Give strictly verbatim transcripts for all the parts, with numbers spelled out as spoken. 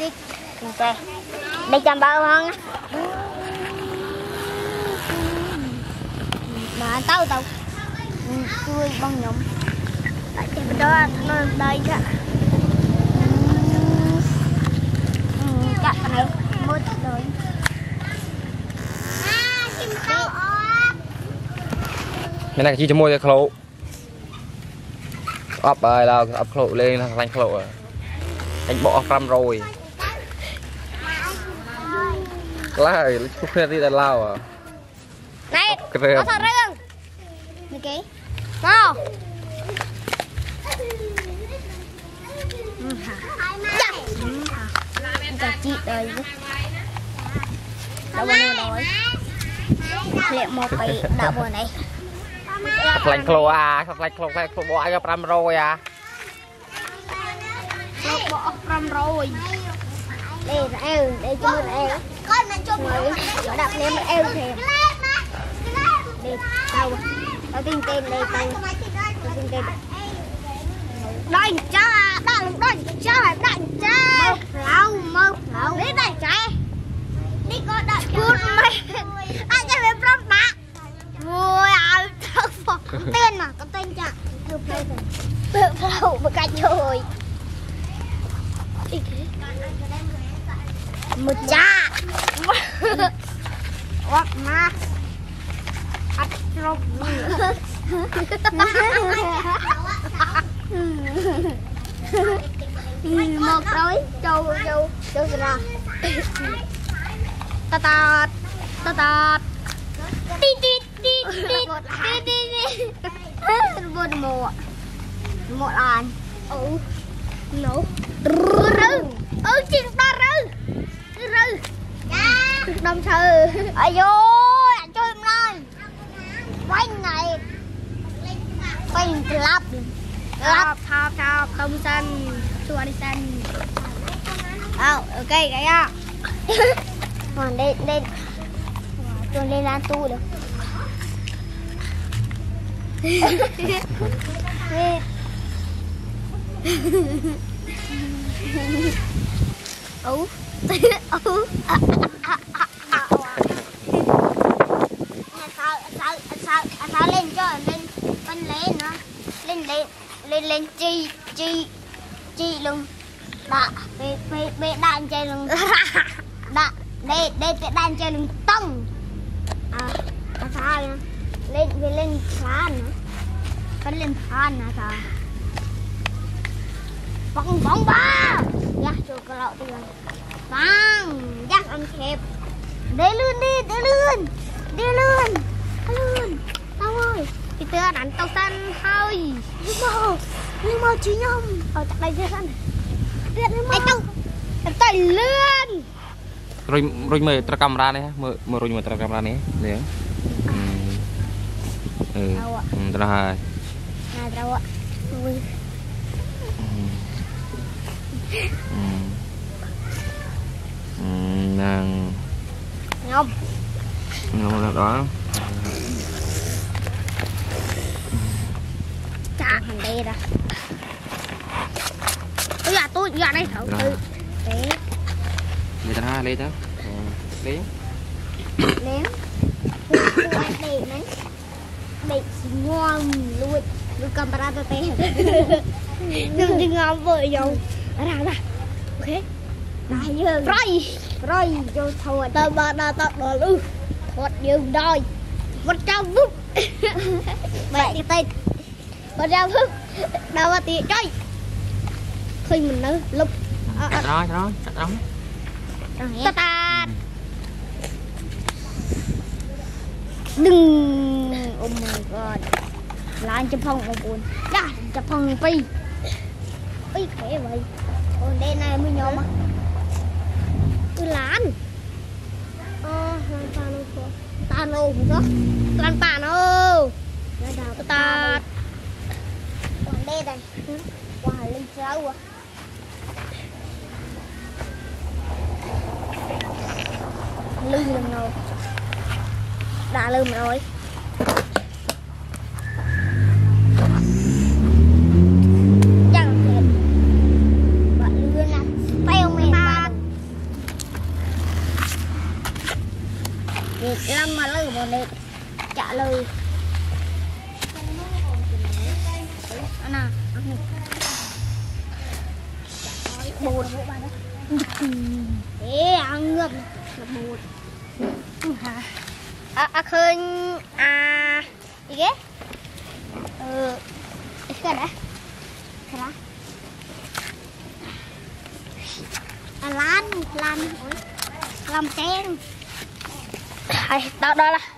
tích ok đây chăm bao không mà tao tao tôi bông nhộng tại chăm đó nó đây chứ chặt cái này mưa rồi cái này chỉ cho môi khẩu ấp bài là ấp khẩu lên là thành khẩu anh bỏ cam rồi lá chúc phê đi là lao à này có thằng rừng này kì có chào chị đời đâu bao rồi liệu một cái đạo bữa này lạnh khô à lạnh khô lạnh khô bỏ cho cam rồi à bỏ cam rồi đây là eo đây cho mình eo con mình cho mình nó đặt lên mình eo thì đây đâu tao tin tên đây tao tao tin tên đây cha đây đây cha đây cha lâu mơ lâu đi đây cha đi con đặt cút mày anh cho mình prop bạc vui à thằng phật tên mà có tên chả tự lâu một cái rồi một cha hoặc mà ăn rau một đôi châu châu châu ra ta ta ta ta đi đi đi đi đi đi đi một một một lần ừ nấu rư ừ chim ta rư rư đông sư ai vô anh cho em nói quanh này quanh lắp lắp thao thao tông xanh chua đi xanh oh, ok cái á còn lên lên cho lên lan tu được ú ú sao sao sao sao lên cho lên con lên nữa lên lên lên lên chi chi chi luôn đã về về về đàn chơi luôn đã đây đây về đàn chơi luôn tông à sao lên về lên phan nữa con lên phan nữa sao bóng bóng ba dạ cho cái lọ đi rồi băng dạ ăn kẹp đi luôn đi đi luôn đi luôn đi luôn tao ơi thì tớ đánh tàu xanh thôi nhưng mà nhưng mà chị nhom ở tại đây chưa xanh điện mà tao tao lươn rồi rồi mời tra camera này mời mời rồi mời tra camera này đấy ừ ừ tra hai hai đâu ạ nàng nhom nhom đó chả hành đây ra tôi là tôi giờ đây thử từ đấy người ta hai lấy đó lấy lấy để này để ngon luôn luôn camera tôi té đừng đừng ngon vợ dầu ra ra ok này dương rồi rồi vô thôi tao ba tao tao đồ luôn thoát dương đôi một trăm phút vậy cái tên một trăm phút đâu mà tiền chơi khi mình nữa lúc chặt đó chặt đó chặt đó ta ta đừng oh my god là anh chụp phong một buồn đã chụp phong pi pi khỏe vậy ôi đây này mới nhau mà tôi lán ờ ta nô không có lan pa nô ta còn đây này qua lên trâu à lưng lần rồi đã lưng rồi chẳng thiệt bạn lươn à tay ông mẹ ba bồn lên trả lời nè bột ê ăn ngập là bột à à khơi à gì thế ừ cái này cái đó à lan lan làm sen hay đó đó là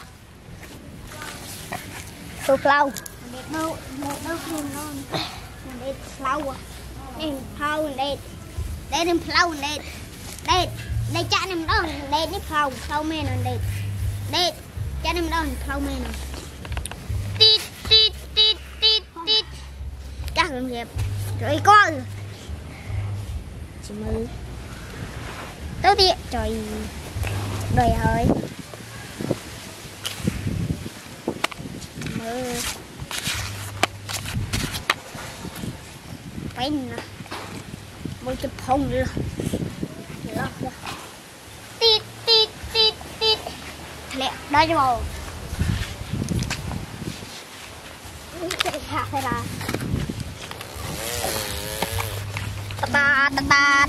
tô phao để đâu một đâu không non để phao để phao để để đem phao để để để cha nem đó để đi phao phao men để để cha nem đó phao men tít tít tít tít tít chắc làm gì rồi coi chị mơ tới đi trời đời ơi mơ bánh nè một chụp hồng nữa tít tít tít tít lẹ đây rồi hạ thế là ta ta ta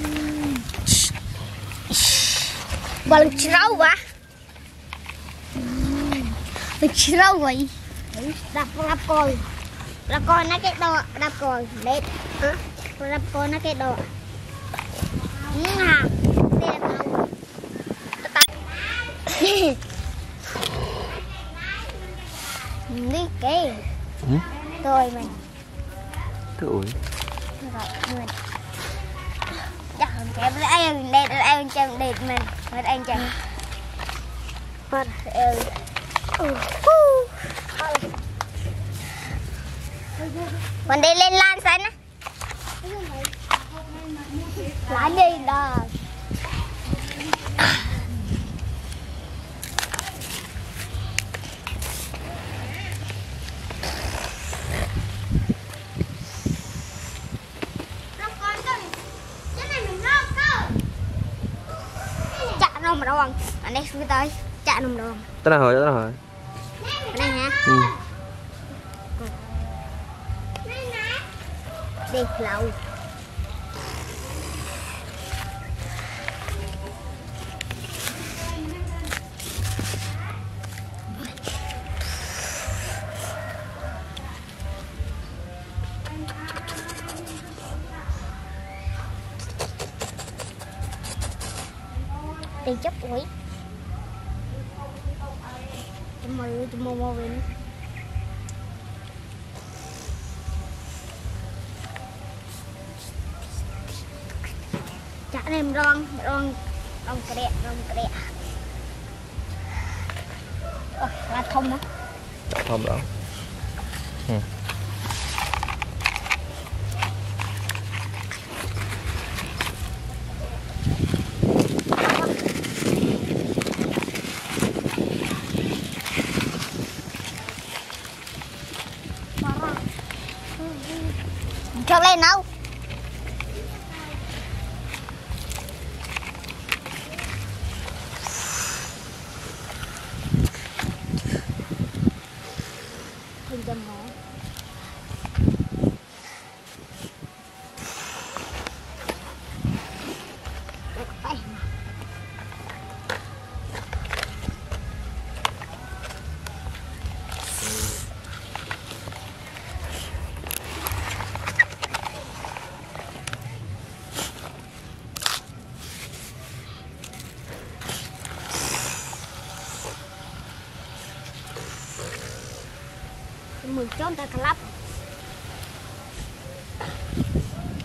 và lần trâu quá lần trâu vậy đạp đạp coi đạp coi nó cái đò đạp coi đấy đạp coi nó cái đò à đẹp đâu đi cái tôi mình tuổi mình chắc không kém lấy anh đẹp lấy anh chân đẹp mình lấy anh chân mất mình đi lên lan xanh á lá gì đó mà đâu anh anh đi xuống tới chạy nằm đâu tới nào rồi tới nào rồi đây hả ừ. đi lâu đi chấp ủi chùm mơ chùm mơ mơ về chả nem rong rong rong kẹt rong kẹt là thông đó thông đó ừ. cho lên đâu hình dầm hả mười chón ta lắp